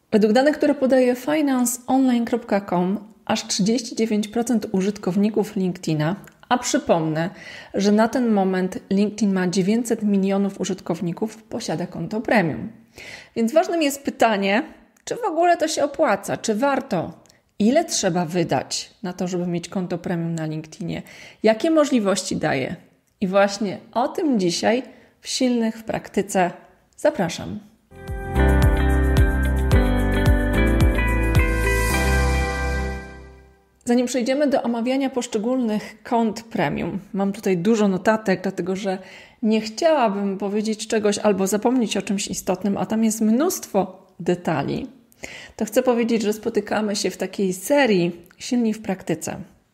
Według danych, które podaje financeonline.com, aż 39% użytkowników LinkedIna, a przypomnę, że na ten moment LinkedIn ma 900 milionów użytkowników, posiada konto premium. Więc ważnym jest pytanie, czy w ogóle to się opłaca, czy warto? Ile trzeba wydać na to, żeby mieć konto premium na LinkedInie? Jakie możliwości daje? I właśnie o tym dzisiaj w Silnych w Praktyce zapraszam. Zanim przejdziemy do omawiania poszczególnych kont premium, mam tutaj dużo notatek, dlatego że nie chciałabym powiedzieć czegoś albo zapomnieć o czymś istotnym, a tam jest mnóstwo detali. To chcę powiedzieć, że spotykamy się w takiej serii Silni w Praktyce.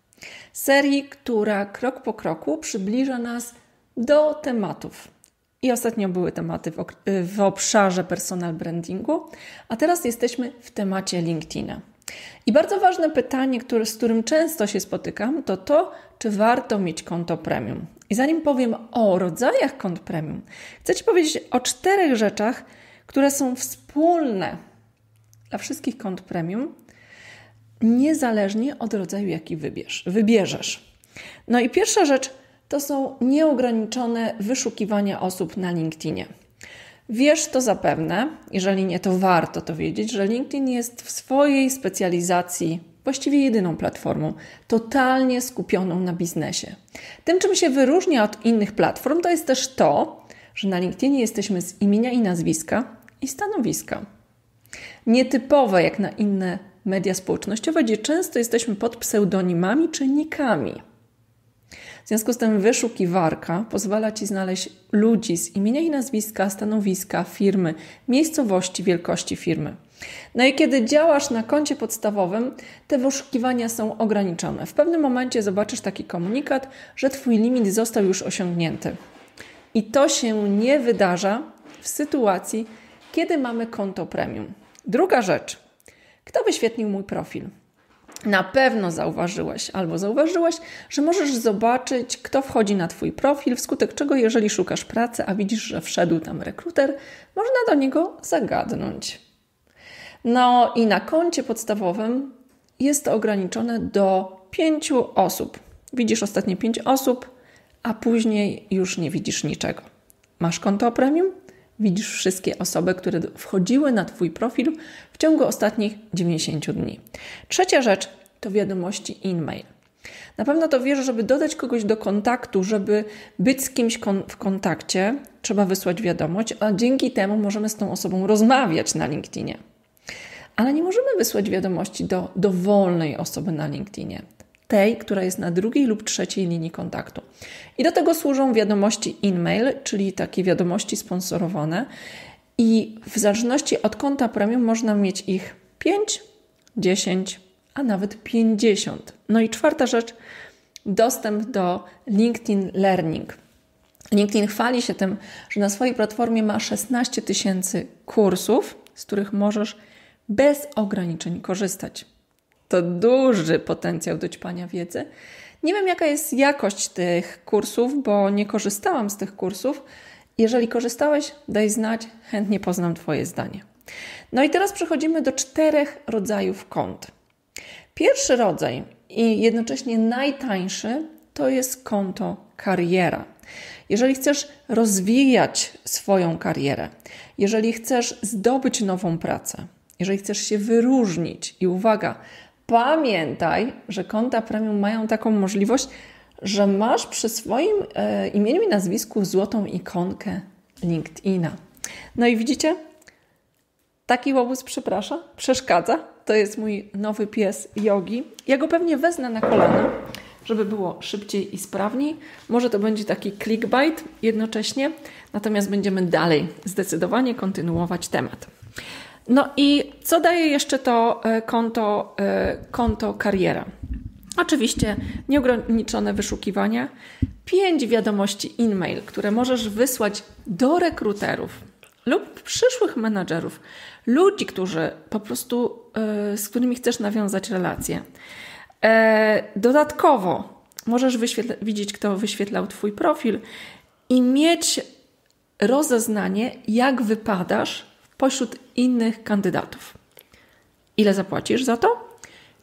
Serii, która krok po kroku przybliża nas do tematów. I ostatnio były tematy w obszarze personal brandingu, a teraz jesteśmy w temacie LinkedIna. I bardzo ważne pytanie, z którym często się spotykam, to, czy warto mieć konto premium. I zanim powiem o rodzajach kont premium, chcę Ci powiedzieć o 4 rzeczach, które są wspólne dla wszystkich kont premium, niezależnie od rodzaju, jaki wybierzesz. No i pierwsza rzecz to są nieograniczone wyszukiwania osób na LinkedInie. Wiesz to zapewne, jeżeli nie, to warto to wiedzieć, że LinkedIn jest w swojej specjalizacji właściwie jedyną platformą, totalnie skupioną na biznesie. Tym, czym się wyróżnia od innych platform, to jest też to, że na LinkedInie jesteśmy z imienia i nazwiska i stanowiska. Nietypowe jak na inne media społecznościowe, gdzie często jesteśmy pod pseudonimami czy nikami. W związku z tym wyszukiwarka pozwala Ci znaleźć ludzi z imienia i nazwiska, stanowiska, firmy, miejscowości, wielkości firmy. No i kiedy działasz na koncie podstawowym, te wyszukiwania są ograniczone. W pewnym momencie zobaczysz taki komunikat, że Twój limit został już osiągnięty. I to się nie wydarza w sytuacji, kiedy mamy konto premium. Druga rzecz. Kto wyświetlił mój profil? Na pewno zauważyłeś albo zauważyłaś, że możesz zobaczyć, kto wchodzi na Twój profil, wskutek czego, jeżeli szukasz pracy, a widzisz, że wszedł tam rekruter, można do niego zagadnąć. No i na koncie podstawowym jest to ograniczone do 5 osób. Widzisz ostatnie 5 osób, a później już nie widzisz niczego. Masz konto premium? Widzisz wszystkie osoby, które wchodziły na Twój profil w ciągu ostatnich 90 dni. Trzecia rzecz to wiadomości e-mail. Na pewno to wiesz, żeby dodać kogoś do kontaktu, żeby być z kimś w kontakcie, trzeba wysłać wiadomość, a dzięki temu możemy z tą osobą rozmawiać na LinkedInie. Ale nie możemy wysłać wiadomości do dowolnej osoby na LinkedInie. Tej, która jest na 2. lub 3. linii kontaktu. I do tego służą wiadomości e-mail, czyli takie wiadomości sponsorowane. I w zależności od konta premium można mieć ich 5, 10, a nawet 50. No i 4. rzecz, dostęp do LinkedIn Learning. LinkedIn chwali się tym, że na swojej platformie ma 16 000 kursów, z których możesz bez ograniczeń korzystać. To duży potencjał do ćpania wiedzy. Nie wiem, jaka jest jakość tych kursów, bo nie korzystałam z tych kursów. Jeżeli korzystałeś, daj znać, chętnie poznam Twoje zdanie. No i teraz przechodzimy do 4 rodzajów kont. Pierwszy rodzaj i jednocześnie najtańszy to jest konto kariera. Jeżeli chcesz rozwijać swoją karierę, jeżeli chcesz zdobyć nową pracę, jeżeli chcesz się wyróżnić i uwaga, pamiętaj, że konta premium mają taką możliwość, że masz przy swoim imieniu i nazwisku złotą ikonkę LinkedIna. No i widzicie? Taki łobuz przeszkadza. To jest mój nowy pies Yogi. Ja go pewnie wezmę na kolana, żeby było szybciej i sprawniej. Może to będzie taki clickbait jednocześnie, natomiast będziemy dalej zdecydowanie kontynuować temat. No i co daje jeszcze to konto kariera? Oczywiście nieograniczone wyszukiwania, 5 wiadomości e-mail, które możesz wysłać do rekruterów lub przyszłych menadżerów, ludzi, którzy po prostu, z którymi chcesz nawiązać relacje. Dodatkowo możesz widzieć, kto wyświetlał Twój profil i mieć rozeznanie, jak wypadasz pośród innych kandydatów. Ile zapłacisz za to?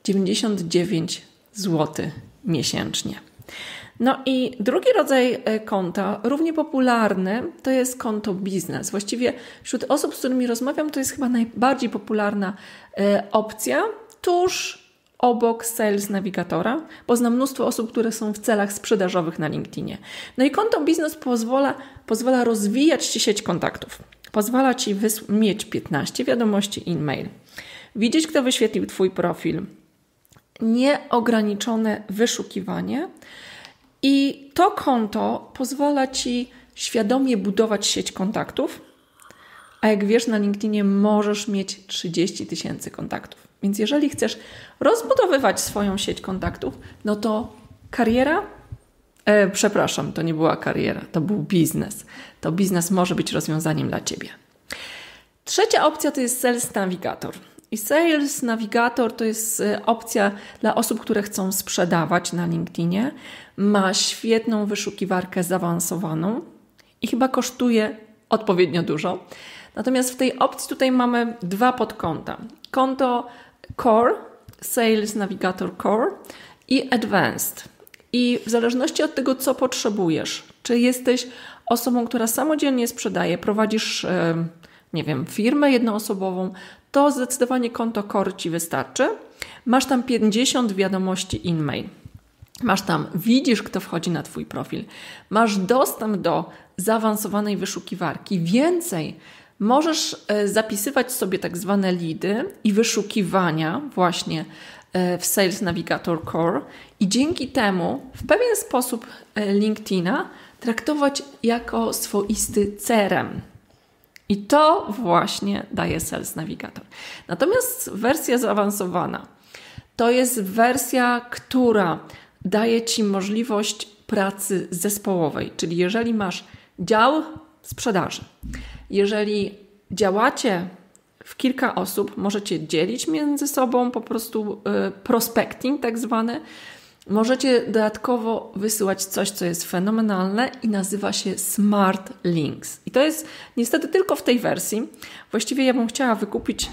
99 zł miesięcznie. No i drugi rodzaj konta, równie popularny, to jest konto biznes. Właściwie wśród osób, z którymi rozmawiam, to jest chyba najbardziej popularna opcja, tuż obok Sales Navigatora, bo znam mnóstwo osób, które są w celach sprzedażowych na LinkedInie. No i konto biznes pozwala rozwijać Ci sieć kontaktów. Pozwala Ci mieć 15 wiadomości e-mail, widzieć, kto wyświetlił Twój profil, nieograniczone wyszukiwanie i to konto pozwala Ci świadomie budować sieć kontaktów, a jak wiesz, na LinkedInie możesz mieć 30 000 kontaktów. Więc jeżeli chcesz rozbudowywać swoją sieć kontaktów, no to kariera, przepraszam, to nie była kariera, to był biznes. To biznes może być rozwiązaniem dla Ciebie. Trzecia opcja to jest Sales Navigator. I Sales Navigator to jest opcja dla osób, które chcą sprzedawać na LinkedInie. Ma świetną wyszukiwarkę zaawansowaną i chyba kosztuje odpowiednio dużo. Natomiast w tej opcji tutaj mamy dwa podkonta. Konto Core, Sales Navigator Core i Advanced. I w zależności od tego, co potrzebujesz, czy jesteś osobą, która samodzielnie sprzedaje, prowadzisz, firmę jednoosobową, to zdecydowanie konto Core Ci wystarczy. Masz tam 50 wiadomości e-mail. Widzisz, kto wchodzi na Twój profil. Masz dostęp do zaawansowanej wyszukiwarki. Więcej, możesz zapisywać sobie tak zwane leady i wyszukiwania właśnie w Sales Navigator Core i dzięki temu w pewien sposób LinkedIna traktować jako swoisty CRM. I to właśnie daje Sales Navigator. Natomiast wersja zaawansowana to jest wersja, która daje Ci możliwość pracy zespołowej. Czyli jeżeli masz dział sprzedaży, jeżeli działacie w kilka osób, możecie dzielić między sobą po prostu prospecting tak zwany. Możecie dodatkowo wysyłać coś, co jest fenomenalne i nazywa się Smart Links. I to jest niestety tylko w tej wersji. Właściwie ja bym chciała wykupić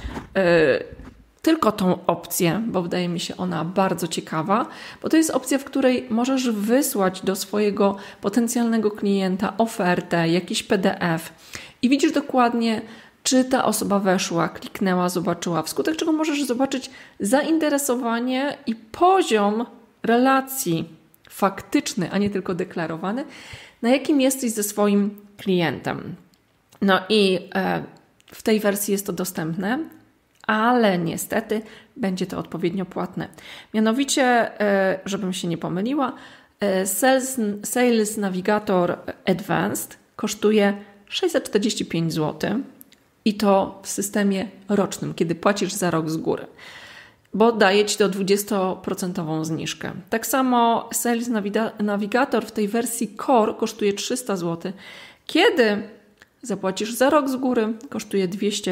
tylko tą opcję, bo wydaje mi się ona bardzo ciekawa, bo to jest opcja, w której możesz wysłać do swojego potencjalnego klienta ofertę, jakiś PDF i widzisz dokładnie, czy ta osoba weszła, kliknęła, zobaczyła, wskutek czego możesz zobaczyć zainteresowanie i poziom relacji faktyczny, a nie tylko deklarowany, na jakim jesteś ze swoim klientem. No i w tej wersji jest to dostępne, ale niestety będzie to odpowiednio płatne. Mianowicie, żebym się nie pomyliła, Sales Navigator Advanced kosztuje 645 zł i to w systemie rocznym, kiedy płacisz za rok z góry, bo daje Ci to 20% zniżkę. Tak samo Sales Navigator w tej wersji Core kosztuje 300 zł, kiedy zapłacisz za rok z góry, kosztuje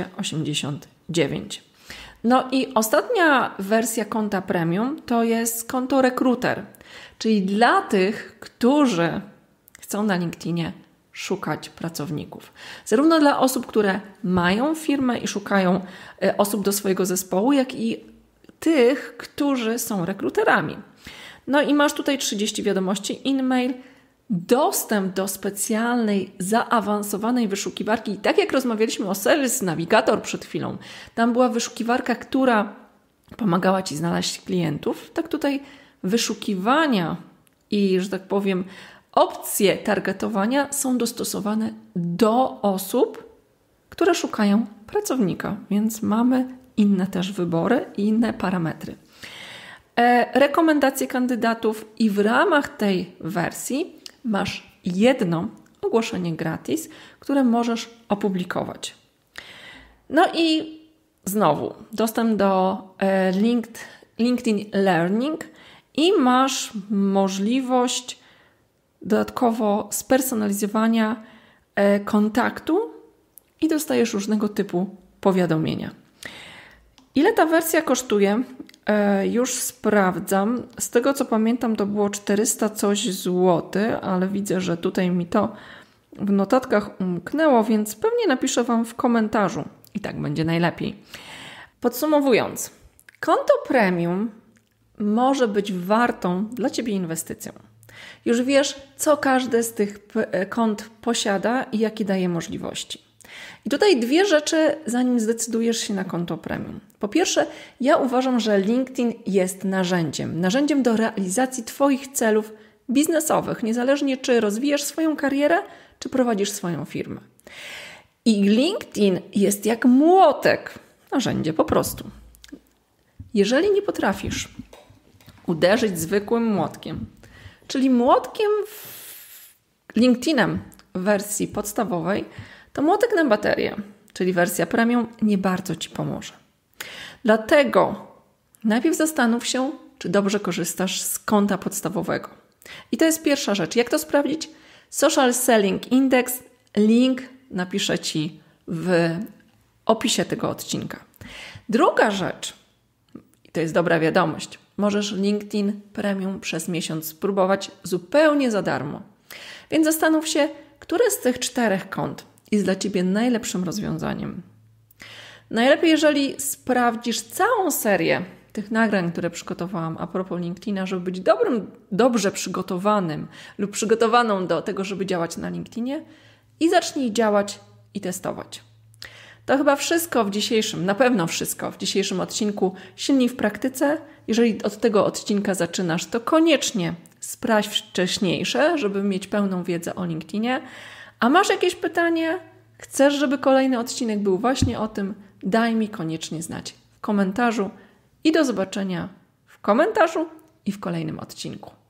289. No i ostatnia wersja konta premium to jest konto rekruter, czyli dla tych, którzy chcą na LinkedInie szukać pracowników. Zarówno dla osób, które mają firmę i szukają osób do swojego zespołu, jak i tych, którzy są rekruterami. No i masz tutaj 30 wiadomości e-mail, dostęp do specjalnej, zaawansowanej wyszukiwarki. I tak jak rozmawialiśmy o Sales Navigator przed chwilą, tam była wyszukiwarka, która pomagała Ci znaleźć klientów, tak tutaj wyszukiwania i, że tak powiem, opcje targetowania są dostosowane do osób, które szukają pracownika, więc mamy inne też wybory i inne parametry. Rekomendacje kandydatów i w ramach tej wersji masz jedno ogłoszenie gratis, które możesz opublikować. No i znowu dostęp do LinkedIn Learning i masz możliwość dodatkowo spersonalizowania kontaktu i dostajesz różnego typu powiadomienia. Ile ta wersja kosztuje? Już sprawdzam. Z tego co pamiętam to było 400 coś złotych, ale widzę, że tutaj mi to w notatkach umknęło, więc pewnie napiszę Wam w komentarzu i tak będzie najlepiej. Podsumowując, konto premium może być wartą dla Ciebie inwestycją. Już wiesz, co każde z tych kont posiada i jakie daje możliwości. I tutaj dwie rzeczy, zanim zdecydujesz się na konto premium. Po pierwsze, ja uważam, że LinkedIn jest narzędziem do realizacji Twoich celów biznesowych, niezależnie czy rozwijasz swoją karierę, czy prowadzisz swoją firmę. I LinkedIn jest jak młotek, narzędzie po prostu. Jeżeli nie potrafisz uderzyć zwykłym młotkiem, czyli młotkiem LinkedInem w wersji podstawowej, to młotek na baterię, czyli wersja premium, nie bardzo Ci pomoże. Dlatego najpierw zastanów się, czy dobrze korzystasz z konta podstawowego. I to jest pierwsza rzecz. Jak to sprawdzić? Social Selling Index, link napiszę Ci w opisie tego odcinka. Druga rzecz, i to jest dobra wiadomość, możesz LinkedIn Premium przez miesiąc spróbować zupełnie za darmo. Więc zastanów się, które z tych 4 kont jest dla Ciebie najlepszym rozwiązaniem. Najlepiej, jeżeli sprawdzisz całą serię tych nagrań, które przygotowałam a propos LinkedIna, żeby być dobrze przygotowanym lub przygotowaną do tego, żeby działać na LinkedInie i zacznij działać i testować. To chyba wszystko na pewno wszystko w dzisiejszym odcinku Silni w praktyce. Jeżeli od tego odcinka zaczynasz, to koniecznie sprawdź wcześniejsze, żeby mieć pełną wiedzę o LinkedInie. A masz jakieś pytanie? Chcesz, żeby kolejny odcinek był właśnie o tym? Daj mi koniecznie znać w komentarzu i do zobaczenia w komentarzu i w kolejnym odcinku.